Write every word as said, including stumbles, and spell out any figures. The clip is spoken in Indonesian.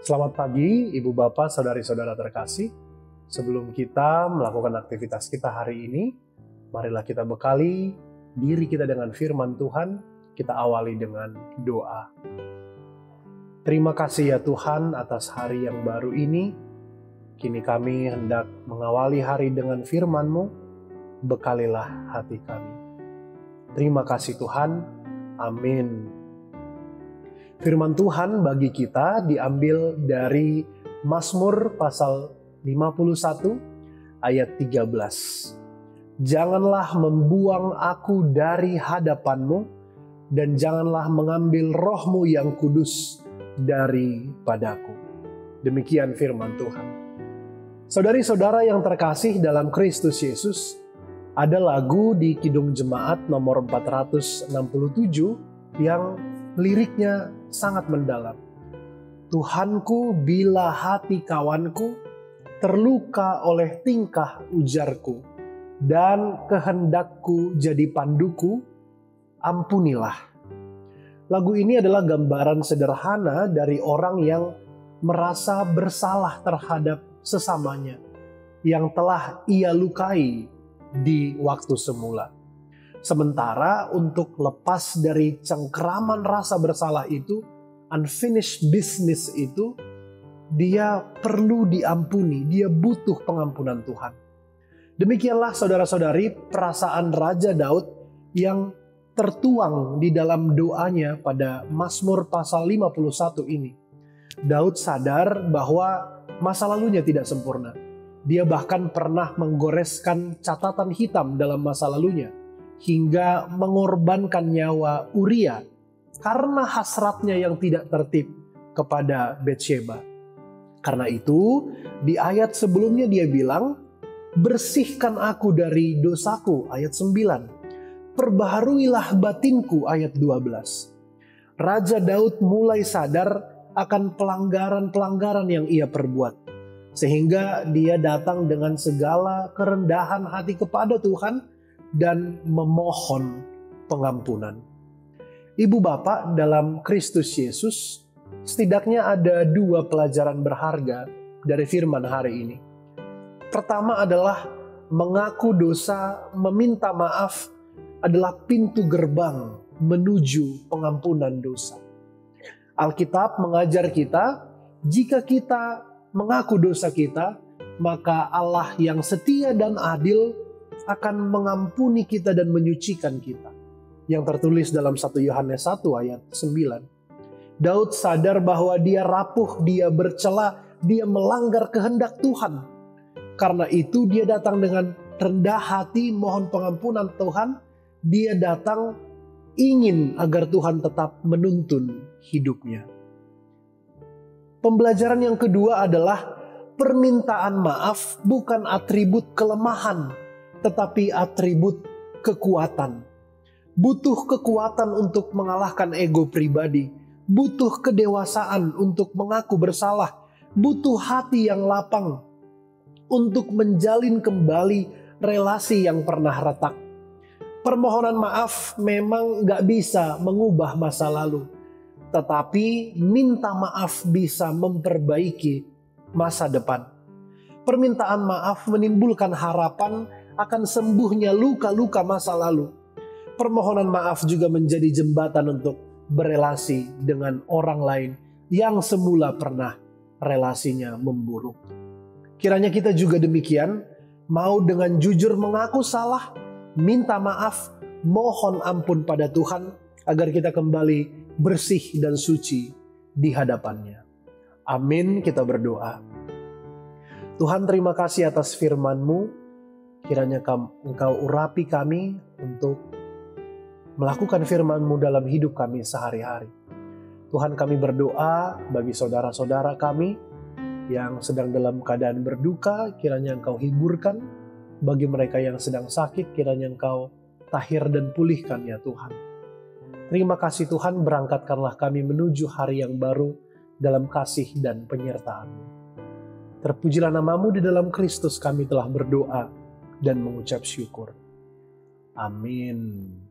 Selamat pagi, Ibu Bapak, Saudari-saudara terkasih. Sebelum kita melakukan aktivitas kita hari ini, marilah kita bekali diri kita dengan firman Tuhan. Kita awali dengan doa. Terima kasih ya Tuhan atas hari yang baru ini. Kini kami hendak mengawali hari dengan firman-Mu. Bekalilah hati kami. Terima kasih Tuhan. Amin. Firman Tuhan bagi kita diambil dari Mazmur pasal lima puluh satu ayat tiga belas. Janganlah membuang aku dari hadapan-Mu, dan janganlah mengambil roh-Mu yang kudus daripadaku. Demikian firman Tuhan. Saudari-saudara yang terkasih dalam Kristus Yesus, ada lagu di Kidung Jemaat nomor empat ratus enam puluh tujuh yang liriknya sangat mendalam. Tuhanku, bila hati kawanku terluka oleh tingkah ujarku, dan kehendakku jadi panduku, ampunilah. Lagu ini adalah gambaran sederhana dari orang yang merasa bersalah terhadap sesamanya yang telah ia lukai di waktu semula. Sementara untuk lepas dari cengkeraman rasa bersalah itu, unfinished business itu, dia perlu diampuni, dia butuh pengampunan Tuhan. Demikianlah saudara-saudari perasaan Raja Daud yang tertuang di dalam doanya pada Mazmur pasal lima puluh satu ini. Daud sadar bahwa masa lalunya tidak sempurna. Dia bahkan pernah menggoreskan catatan hitam dalam masa lalunya, hingga mengorbankan nyawa Uria karena hasratnya yang tidak tertib kepada Betsheba. Karena itu, di ayat sebelumnya dia bilang, bersihkan aku dari dosaku, ayat sembilan. Perbaharuilah batinku, ayat dua belas. Raja Daud mulai sadar akan pelanggaran-pelanggaran yang ia perbuat, sehingga dia datang dengan segala kerendahan hati kepada Tuhan dan memohon pengampunan. Ibu bapak dalam Kristus Yesus, setidaknya ada dua pelajaran berharga dari firman hari ini. Pertama adalah mengaku dosa, meminta maaf adalah pintu gerbang menuju pengampunan dosa. Alkitab mengajar kita, jika kita mengaku dosa kita, maka Allah yang setia dan adil akan mengampuni kita dan menyucikan kita. Yang tertulis dalam satu Yohanes satu ayat sembilan. Daud sadar bahwa dia rapuh, dia bercela, dia melanggar kehendak Tuhan. Karena itu dia datang dengan rendah hati mohon pengampunan Tuhan. Dia datang ingin agar Tuhan tetap menuntun hidupnya. Pembelajaran yang kedua adalah permintaan maaf bukan atribut kelemahan, tetapi atribut kekuatan. Butuh kekuatan untuk mengalahkan ego pribadi. Butuh kedewasaan untuk mengaku bersalah. Butuh hati yang lapang untuk menjalin kembali relasi yang pernah retak. Permohonan maaf memang gak bisa mengubah masa lalu. Tetapi minta maaf bisa memperbaiki masa depan. Permintaan maaf menimbulkan harapan akan sembuhnya luka-luka masa lalu. Permohonan maaf juga menjadi jembatan untuk berelasi dengan orang lain yang semula pernah relasinya memburuk. Kiranya kita juga demikian, mau dengan jujur mengaku salah, minta maaf, mohon ampun pada Tuhan, agar kita kembali bersih dan suci di hadapannya. Amin, kita berdoa. Tuhan, terima kasih atas firman-Mu. Kiranya Engkau urapi kami untuk melakukan firman-Mu dalam hidup kami sehari-hari. Tuhan, kami berdoa bagi saudara-saudara kami yang sedang dalam keadaan berduka, kiranya Engkau hiburkan. Bagi mereka yang sedang sakit, kiranya Engkau tahir dan pulihkan ya Tuhan. Terima kasih Tuhan, berangkatkanlah kami menuju hari yang baru dalam kasih dan penyertaan-Mu. Terpujilah nama-Mu, di dalam Kristus kami telah berdoa dan mengucap syukur. Amin.